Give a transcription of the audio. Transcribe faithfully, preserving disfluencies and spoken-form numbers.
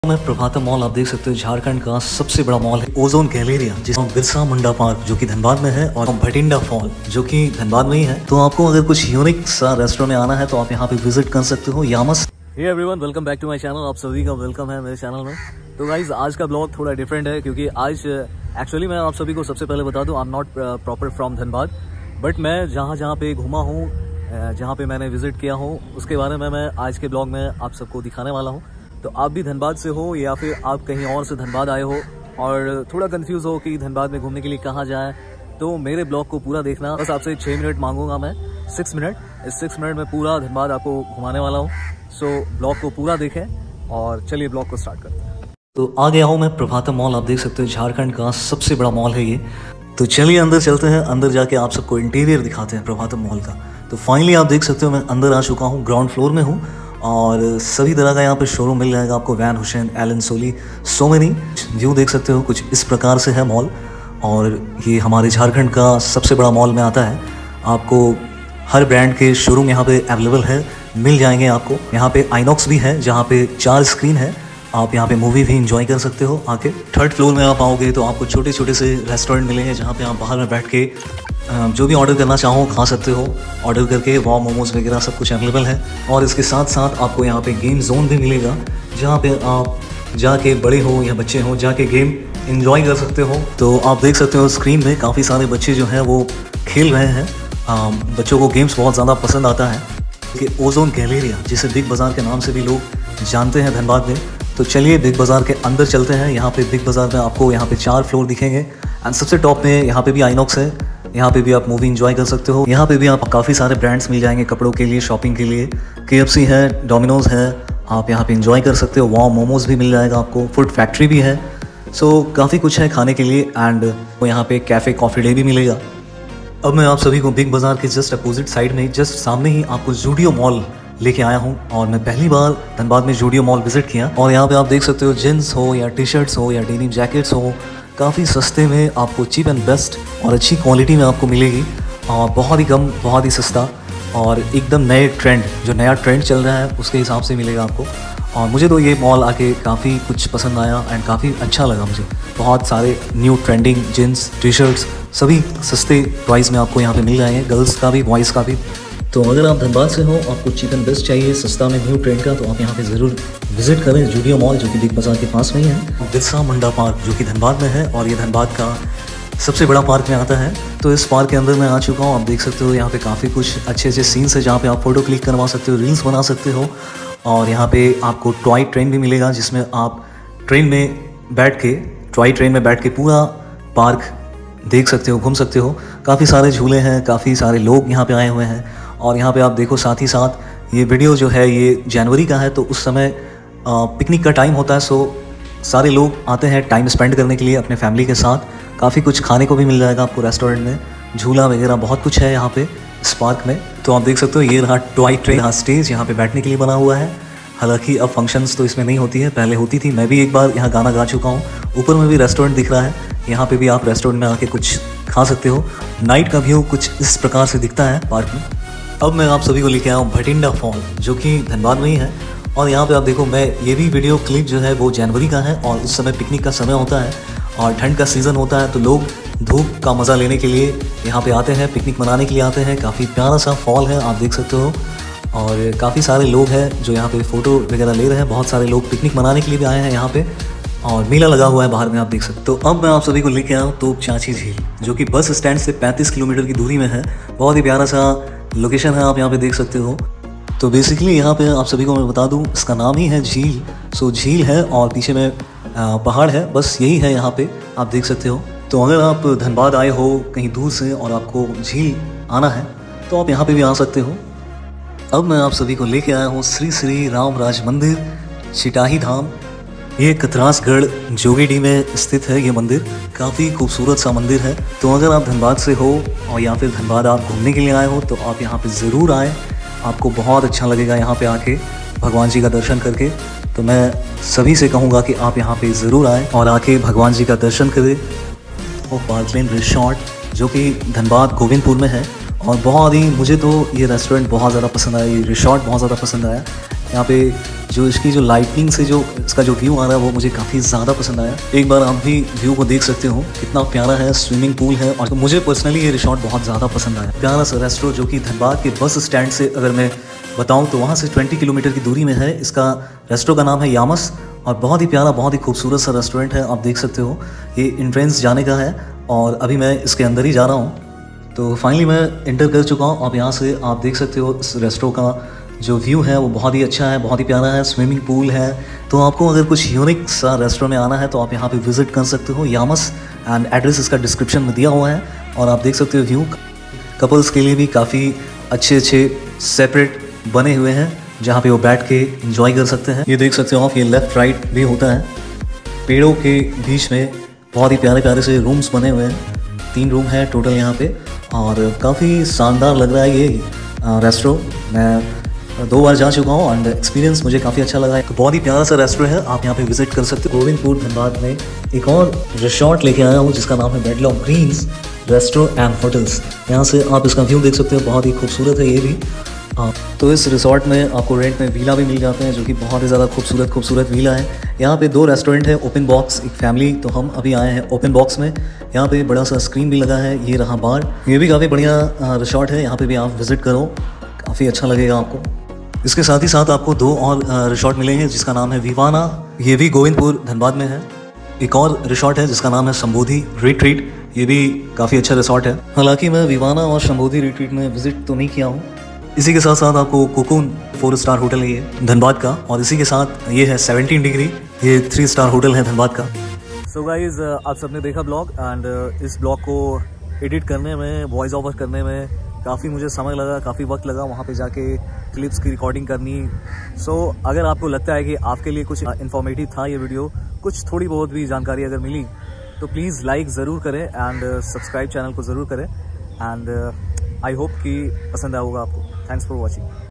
मैं प्रभातम मॉल आप देख सकते हो झारखंड का सबसे बड़ा मॉल है ओजोन गैलेरिया, जिसमें बिरसा मुंडा पार्क जो कि धनबाद में है और भटिंडा फॉल जो कि धनबाद में ही है। तो आपको अगर कुछ यूनिक सा रेस्टोरेंट में आना है तो आप यहाँ पे विजिट कर सकते हो। यामस hey everyone, welcome back to my channel. आप सभी का वेलकम है मेरे चैनल में। तो गाइज आज का ब्लॉग थोड़ा डिफरेंट है क्योंकि आज एक्चुअली मैं आप सभी को सबसे पहले बता दूं, I am not proper from Dhanbad, but मैं जहाँ जहाँ पे घूमा हूँ, जहाँ पे मैंने विजिट किया हूँ, उसके बारे में मैं आज के ब्लॉग में आप सबको दिखाने वाला हूँ। तो आप भी धनबाद से हो या फिर आप कहीं और से धनबाद आए हो और थोड़ा कंफ्यूज हो कि धनबाद में घूमने के लिए कहाँ जाए, तो मेरे ब्लॉग को पूरा देखना। बस आपसे छः मिनट मांगूंगा मैं, सिक्स मिनट इस सिक्स मिनट में पूरा धनबाद आपको घुमाने वाला हूँ। सो ब्लॉग को पूरा देखें और चलिए ब्लॉग को स्टार्ट करते हैं। तो आ गया हूँ मैं प्रभातम मॉल, आप देख सकते हो झारखंड का सबसे बड़ा मॉल है ये। तो चलिए अंदर चलते हैं, अंदर जाके आप सबको इंटीरियर दिखाते हैं प्रभातम मॉल का। तो फाइनली आप देख सकते हो मैं अंदर आ चुका हूँ, ग्राउंड फ्लोर में हूँ और सभी तरह का यहाँ पे शोरूम मिल जाएगा आपको। Van Heusen, Allen Solly, so many. View देख सकते हो कुछ इस प्रकार से है मॉल और ये हमारे झारखंड का सबसे बड़ा मॉल में आता है। आपको हर ब्रांड के शोरूम यहाँ पे अवेलेबल है, मिल जाएंगे आपको। यहाँ पे आइनॉक्स भी है जहाँ पे चार स्क्रीन है, आप यहाँ पे मूवी भी इंजॉय कर सकते हो आके। थर्ड फ्लोर में आप आओगे तो आपको छोटे छोटे से रेस्टोरेंट मिलेंगे जहाँ पे आप बाहर में बैठ के जो भी ऑर्डर करना चाहो खा सकते हो। ऑर्डर करके वाव मोमोज वगैरह सब कुछ अवेलेबल है। और इसके साथ साथ आपको यहाँ पे गेम जोन भी मिलेगा जहाँ पे आप जाके बड़े हो या बच्चे हो जाके गेम एंजॉय कर सकते हो। तो आप देख सकते हो स्क्रीन में काफ़ी सारे बच्चे जो हैं वो खेल रहे हैं। आ, बच्चों को गेम्स बहुत ज़्यादा पसंद आता है कि ओजोन गैलेरिया, जिसे बिग बाज़ार के नाम से भी लोग जानते हैं धनबाद में। तो चलिए बिग बाज़ार के अंदर चलते हैं। यहाँ पे बिग बाज़ार में आपको यहाँ पे चार फ्लोर दिखेंगे एंड सबसे टॉप में यहाँ पे भी आइनॉक्स है, यहाँ पे भी आप मूवी एंजॉय कर सकते हो। यहाँ पे भी आप काफ़ी सारे ब्रांड्स मिल जाएंगे कपड़ों के लिए, शॉपिंग के लिए। के एफ सी है, डोमिनोज है, आप यहाँ पे एंजॉय कर सकते हो। वाव मोमोज भी मिल जाएगा आपको, फूड फैक्ट्री भी है। सो काफ़ी कुछ है खाने के लिए एंड यहाँ पे कैफ़े कॉफ़ी डे भी मिलेगा। अब मैं आप सभी को बिग बाज़ार के जस्ट अपोजिट साइड में, जस्ट सामने ही आपको जूडियो मॉल लेके आया हूँ और मैं पहली बार धनबाद में जूडियो मॉल विजिट किया। और यहाँ पे आप देख सकते हो जींस हो या टी शर्ट्स हो या डेनिम जैकेट्स हो, काफ़ी सस्ते में आपको चीप एंड बेस्ट और अच्छी क्वालिटी में आपको मिलेगी और बहुत ही कम, बहुत ही सस्ता और एकदम नए ट्रेंड, जो नया ट्रेंड चल रहा है उसके हिसाब से मिलेगा आपको। और मुझे तो ये मॉल आके काफ़ी कुछ पसंद आया एंड काफ़ी अच्छा लगा मुझे। बहुत सारे new trending jeans, T shirts सभी सस्ते प्राइस में आपको यहाँ पे मिल जाएंगे, गर्ल्स का भी, बॉयज़ का भी। तो अगर आप धनबाद से हो, आपको चीप एंड बेस्ट चाहिए सस्ता में न्यू ट्रेंड का, तो आप यहाँ पे ज़रूर विजिट करें जूडियो मॉल जो कि बिग बाज़ार के पास में ही है। बिरसा मुंडा पार्क जो कि धनबाद में है और ये धनबाद का सबसे बड़ा पार्क में आता है। तो इस पार्क के अंदर मैं आ चुका हूँ, आप देख सकते हो यहाँ पे काफ़ी कुछ अच्छे अच्छे सीन्स है जहाँ पे आप फ़ोटो क्लिक करवा सकते हो, रील्स बना सकते हो। और यहाँ पे आपको टॉय ट्रेन भी मिलेगा जिसमें आप ट्रेन में बैठ के, टॉय ट्रेन में बैठ के पूरा पार्क देख सकते हो, घूम सकते हो। काफ़ी सारे झूले हैं, काफ़ी सारे लोग यहाँ पे आए हुए हैं। और यहाँ पे आप देखो साथ ही साथ ये वीडियो जो है ये जनवरी का है, तो उस समय पिकनिक का टाइम होता है। सो सारे लोग आते हैं टाइम स्पेंड करने के लिए अपने फैमिली के साथ। काफ़ी कुछ खाने को भी मिल जाएगा आपको रेस्टोरेंट में, झूला वगैरह बहुत कुछ है यहाँ पे इस पार्क में। तो आप देख सकते हो ये रहा टॉय ट्रेन, यहाँ स्टेज यहाँ पे बैठने के लिए बना हुआ है। हालांकि अब फंक्शंस तो इसमें नहीं होती है, पहले होती थी। मैं भी एक बार यहाँ गाना गा चुका हूँ। ऊपर में भी रेस्टोरेंट दिख रहा है, यहाँ पे भी आप रेस्टोरेंट में आके कुछ खा सकते हो। नाइट का व्यू कुछ इस प्रकार से दिखता है पार्क में। अब मैं आप सभी को लेके आया हूँ भटिंडा फॉल जो कि धनबाद में ही है। और यहाँ पे आप देखो, मैं ये भी वीडियो क्लिप जो है वो जनवरी का है और उस समय पिकनिक का समय होता है और ठंड का सीज़न होता है, तो लोग धूप का मज़ा लेने के लिए यहाँ पे आते हैं, पिकनिक मनाने के लिए आते हैं। काफ़ी प्यारा सा फॉल है, आप देख सकते हो। और काफ़ी सारे लोग हैं जो यहाँ पे फ़ोटो वगैरह ले रहे हैं। बहुत सारे लोग पिकनिक मनाने के लिए भी आए हैं यहाँ पे और मेला लगा हुआ है बाहर में, आप देख सकते हो। तो अब मैं आप सभी को लेके आया हूँ तोप चाची झील जो कि बस स्टैंड से पैंतीस किलोमीटर की दूरी में है। बहुत ही प्यारा सा लोकेशन है, आप यहाँ पे देख सकते हो। तो बेसिकली यहाँ पे आप सभी को मैं बता दूँ, इसका नाम ही है झील। सो झील है और पीछे में पहाड़ है, बस यही है यहाँ पे, आप देख सकते हो। तो अगर आप धनबाद आए हो कहीं दूर से और आपको झील आना है तो आप यहाँ पे भी आ सकते हो। अब मैं आप सभी को लेके आया हूँ श्री श्री राम राज मंदिर चिटाही धाम। ये कतरासगढ़ जोगीडी में स्थित है ये मंदिर, काफ़ी खूबसूरत सा मंदिर है। तो अगर आप धनबाद से हो और या फिर धनबाद आप घूमने के लिए आए हो तो आप यहाँ पे ज़रूर आए, आपको बहुत अच्छा लगेगा यहाँ पे आके भगवान जी का दर्शन करके। तो मैं सभी से कहूँगा कि आप यहाँ पे ज़रूर आएँ और आके भगवान जी का दर्शन करें। और पार्कलैंड रिसोर्ट जो कि धनबाद गोविंदपुर में है, और बहुत ही मुझे तो ये रेस्टोरेंट बहुत ज़्यादा पसंद आया, ये रिसॉर्ट बहुत ज़्यादा पसंद आया। यहाँ पे जो इसकी जो लाइटिंग से जो इसका जो व्यू आ रहा है वो मुझे काफ़ी ज़्यादा पसंद आया। एक बार आप भी व्यू को देख सकते हो, कितना प्यारा है, स्विमिंग पूल है। और मुझे पर्सनली ये रिसॉर्ट बहुत ज़्यादा पसंद आया। प्यारा सा रेस्टोरेंट जो कि धनबाद के बस स्टैंड से अगर मैं बताऊँ तो वहाँ से ट्वेंटी किलोमीटर की दूरी में है। इसका रेस्टोरेंट का नाम है यामस और बहुत ही प्यारा, बहुत ही खूबसूरत सा रेस्टोरेंट है। आप देख सकते हो ये एंट्रेंस जाने का है और अभी मैं इसके अंदर ही जा रहा हूँ। तो फाइनली मैं इंटर कर चुका हूँ। आप यहाँ से आप देख सकते हो इस रेस्टोरेंट का जो व्यू है वो बहुत ही अच्छा है, बहुत ही प्यारा है, स्विमिंग पूल है। तो आपको अगर कुछ यूनिक सा रेस्टोरेंट में आना है तो आप यहाँ पे विजिट कर सकते हो, यामस। एंड एड्रेस इसका डिस्क्रिप्शन में दिया हुआ है और आप देख सकते हो व्यू। कपल्स के लिए भी काफ़ी अच्छे अच्छे सेपरेट बने हुए हैं जहाँ पे वो बैठ के एंजॉय कर सकते हैं। ये देख सकते हो आप, ये लेफ़्ट राइट भी होता है। पेड़ों के बीच में बहुत ही प्यारे प्यारे से रूम्स बने हुए हैं। तीन रूम है टोटल यहाँ पे और काफ़ी शानदार लग रहा है ये रेस्टोरेंट। मैं दो बार जा चुका हूँ एंड एक्सपीरियंस मुझे काफ़ी अच्छा लगा है। बहुत ही प्यारा सा रेस्टोरेंट है, आप यहाँ पे विजिट कर सकते हो। गोविंदपुर धनबाद में एक और रिसॉर्ट लेके आया हूँ जिसका नाम है बेडलॉक ग्रीन्स रेस्टोरेंट एंड होटल्स। यहाँ से आप इसका व्यू देख सकते हो, बहुत ही खूबसूरत है ये भी। हाँ, तो इस रिसॉर्ट में आपको रेंट में वीला भी मिल जाते हैं जो कि बहुत ही ज़्यादा खूबसूरत खूबसूरत वीला है। यहाँ पे दो रेस्टोरेंट है, ओपन बॉक्स, एक फैमिली। तो हम अभी आए हैं ओपन बॉक्स में। यहाँ पे बड़ा सा स्क्रीन भी लगा है, ये रहा बार। ये भी काफ़ी बढ़िया रिसॉर्ट है, यहाँ पे भी आप विज़िट करो, काफ़ी अच्छा लगेगा आपको। इसके साथ ही साथ आपको दो और रिसॉर्ट मिलेंगे जिसका नाम है विवाना, ये भी गोविंदपुर धनबाद में है। एक और रिसॉर्ट है जिसका नाम है संबोधि रिट्रीट, ये भी काफ़ी अच्छा रिसॉर्ट है। हालांकि मैं विवाना और संबोधि रिट्रीट में विजिट तो नहीं किया हूँ। इसी के साथ साथ आपको कोकून फोर स्टार होटल है ये धनबाद का, और इसी के साथ ये है सेवनटीन डिग्री, ये थ्री स्टार होटल है धनबाद का। सो गाइज, आप सबने देखा ब्लॉग एंड इस ब्लॉग को एडिट करने में, वॉइस ओवर करने में काफ़ी मुझे समय लगा, काफ़ी वक्त लगा वहाँ पे जाके क्लिप्स की रिकॉर्डिंग करनी। सो so, अगर आपको लगता है कि आपके लिए कुछ इन्फॉर्मेटिव था ये वीडियो, कुछ थोड़ी बहुत भी जानकारी अगर मिली तो प्लीज़ लाइक ज़रूर करें एंड सब्सक्राइब चैनल को ज़रूर करें। एंड आई होप कि पसंद आएगा आपको। Thanks for watching.